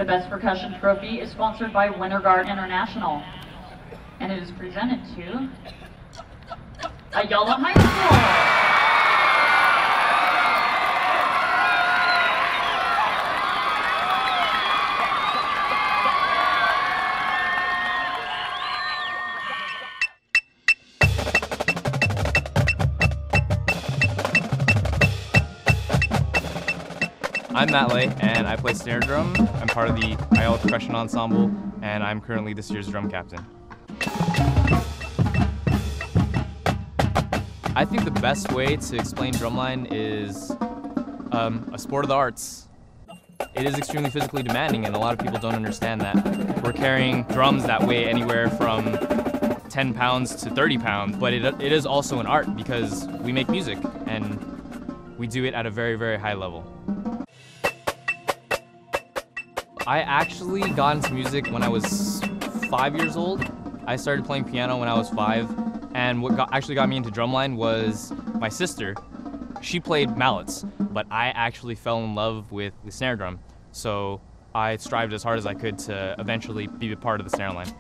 The Best Percussion Trophy is sponsored by Winterguard International, and it is presented to Ayala High School. I'm Matt Lay, and I play snare drum. I'm part of the Ayala Percussion Ensemble, and I'm currently this year's drum captain. I think the best way to explain Drumline is a sport of the arts. It is extremely physically demanding, and a lot of people don't understand that. We're carrying drums that weigh anywhere from 10 pounds to 30 pounds, but it is also an art because we make music, and we do it at a very, very high level. I actually got into music when I was 5 years old. I started playing piano when I was 5, and what actually got me into drumline was my sister. She played mallets, but I actually fell in love with the snare drum, so I strived as hard as I could to eventually be a part of the snare line.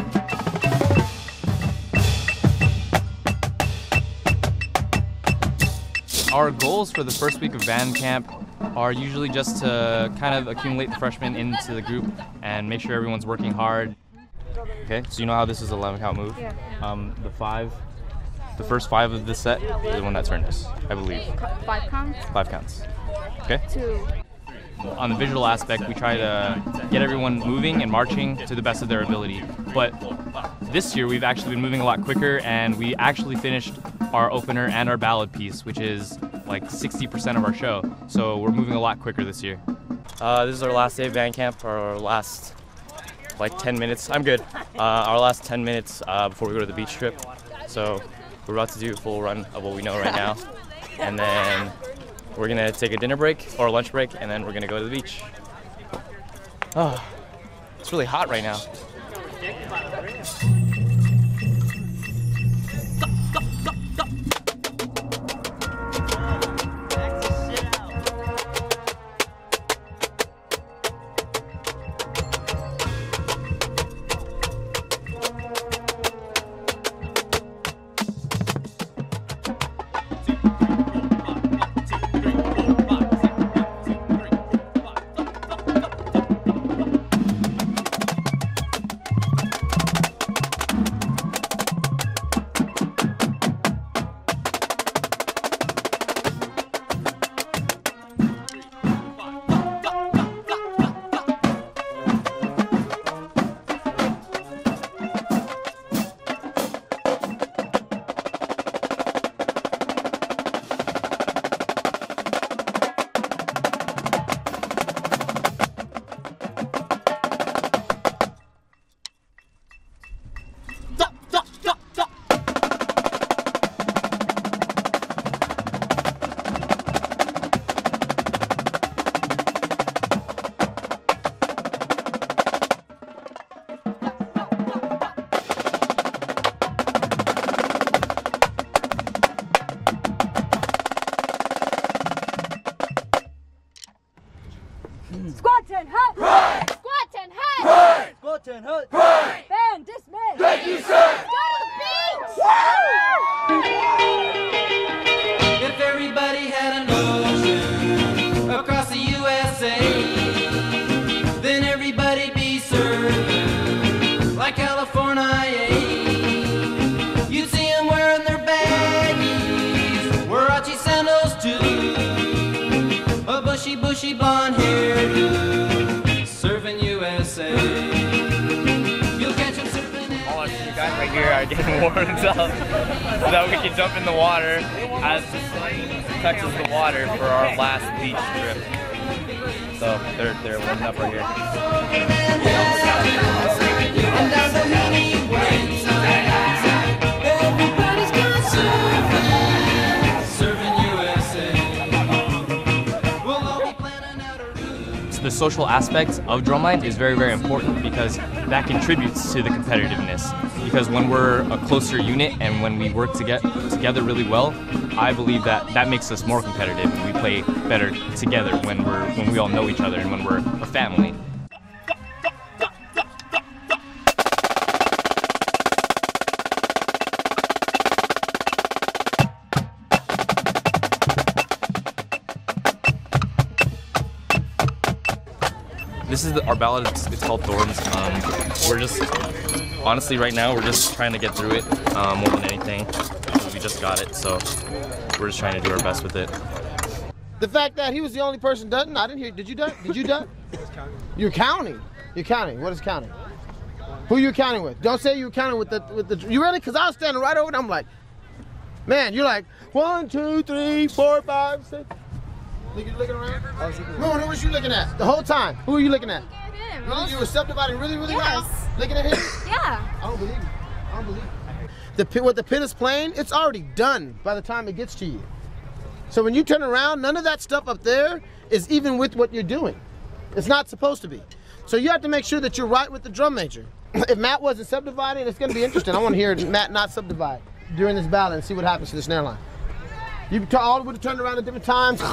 Our goals for the first week of band camp are usually just to kind of accumulate the freshmen into the group and make sure everyone's working hard. Okay, so you know how this is an 11 count move? Yeah. The first 5 of this set is the one that turns, I believe. 5 counts? 5 counts. Okay? 2. On the visual aspect, we try to get everyone moving and marching to the best of their ability. But this year, we've actually been moving a lot quicker, and we actually finished our opener and our ballad piece, which is like 60% of our show. So we're moving a lot quicker this year. This is our last day of band camp, our last like 10 minutes. I'm good. Our last 10 minutes before we go to the beach trip. So we're about to do a full run of what we know right now. And then we're gonna take a dinner break or a lunch break, and then we're gonna go to the beach. Oh, it's really hot right now. Squat and hut! Right! Squat and hut! Right! Squat and hut! Right! Band dismissed! Thank you, sir! Go to the beach! If everybody had an ocean across the USA, then everybody'd be serving like California. You'd see them wearing their baggies, Warachi sandals too, a bushy blonde hairdo, serving USA. You'll catch them surfing. All of you guys right here are getting warmed up so that we can jump in the water as the sun touches the water for our last beach trip. So they're warming up right here. Everybody's got serving USA. We'll all be planning out a route. So the social aspect of Drumline is very, very important because that contributes to the competitiveness. Because when we're a closer unit and when we work together really well, I believe that makes us more competitive and we play better together when we all know each other and when we're a family. this is our ballad. It's called Thorns. We're just, honestly, right now, we're just trying to get through it more than anything. We just got it, so we're just trying to do our best with it. The fact that he was the only person done, I didn't hear. Did you done? Did you done? You're counting. You're counting. What is counting? Who you counting with? Don't say you're counting with the. You ready? Because I was standing right over there. I'm like, man, you're like 1, 2, 3, 4, 5, 6. You looking around? No, who was you looking at the whole time? Who are you looking at? Him. Really, you were subdividing really Yes. loud? Looking at him? Yeah. I don't believe you. I don't believe you. The pit, what the pit is playing, it's already done by the time it gets to you. So when you turn around, none of that stuff up there is even with what you're doing. It's not supposed to be. So you have to make sure that you're right with the drum major. If Matt wasn't subdividing, it's going to be interesting. I want to hear Matt not subdivide during this ballad and see what happens to the snare line. You all would have turned around at different times.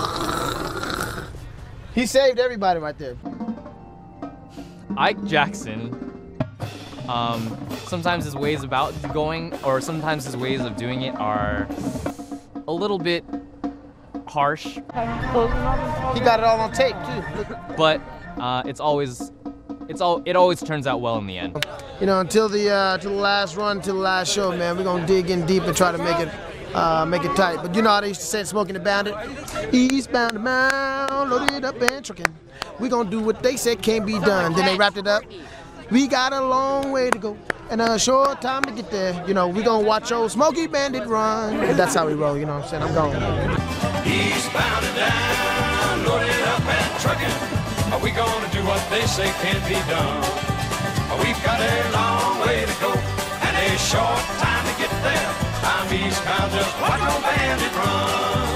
He saved everybody right there. Ike Jackson, sometimes his ways about going, or sometimes his ways of doing it are a little bit harsh. He got it all on tape too. But it always turns out well in the end. You know, until the last run, till the last show, man, we're gonna dig in deep and try to make it tight. But you know how they used to say, "Smoking the Bandit," eastbound and bound, loaded up and trucking. We gonna do what they said can't be done. Then they wrapped it up. We got a long way to go and a short time to get there. You know, we gonna watch old Smokey Bandit run. That's how we roll. You know what I'm saying? I'm going. Eastbound and down, loaded up and trucking. Are we gonna do what they say can't be done? We've got a long way to go and a short time to get there. I'm eastbound, just watch old Bandit run.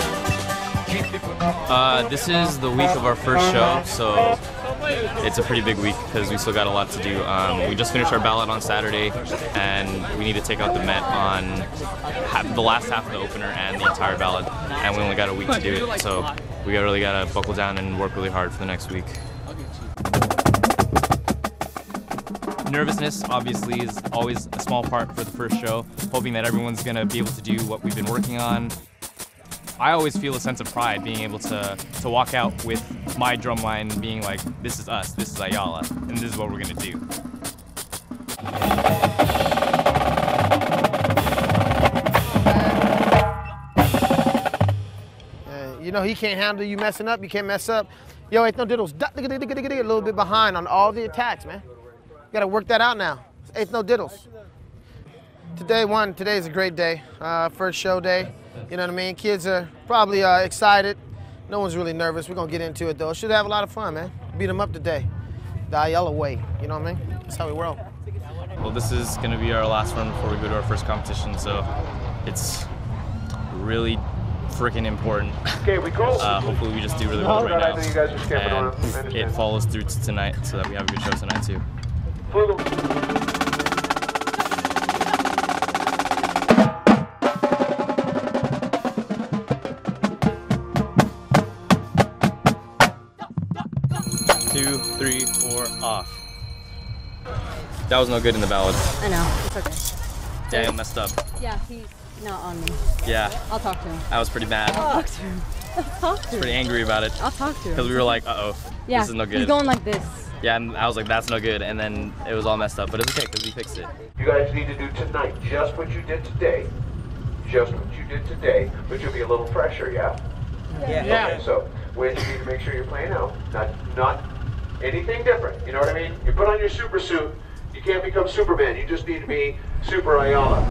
This is the week of our first show, so it's a pretty big week because we still got a lot to do. We just finished our ballad on Saturday, and we need to take out the Met on the last half of the opener and the entire ballad, and we only got a week to do it, so we really got to buckle down and work really hard for the next week. Nervousness, obviously, is always a small part for the first show, hoping that everyone's going to be able to do what we've been working on. I always feel a sense of pride being able to walk out with my drumline being like, this is us, this is Ayala, and this is what we're going to do. You know, he can't handle you messing up. You can't mess up. Yo, Eighth No Diddles, a little bit behind on all the attacks, man. You got to work that out now. It's Eighth No Diddles. Today's a great day. First show day. You know what I mean? Kids are probably excited. No one's really nervous. We're going to get into it, though. Should have a lot of fun, man. Beat them up today. The Ayala way. You know what I mean? That's how we roll. Well, this is going to be our last run before we go to our first competition, so it's really freaking important. Okay, we go. Hopefully we just do really well right now. I know you guys are camping on. And it follows through to tonight so that we have a good show tonight, too. Two, three, four, off. That was no good in the ballad. I know. It's okay. Damn, messed up. Yeah, he's not on me. Yeah, I'll talk to him. I was pretty mad. I'll talk to him. I'll talk to him. Pretty angry about it. I'll talk to him. Because we were like, uh-oh, Yeah, this is no good. he's going like this. Yeah, and I was like, that's no good, and then it was all messed up, but it's okay because we fixed it. You guys need to do tonight just what you did today. Just what you did today, but you'll be a little fresher, yeah? Yeah. Okay, so ways you need to make sure you're playing out. Not anything different, you know what I mean? You put on your super suit, you can't become Superman, you just need to be Super Ayala.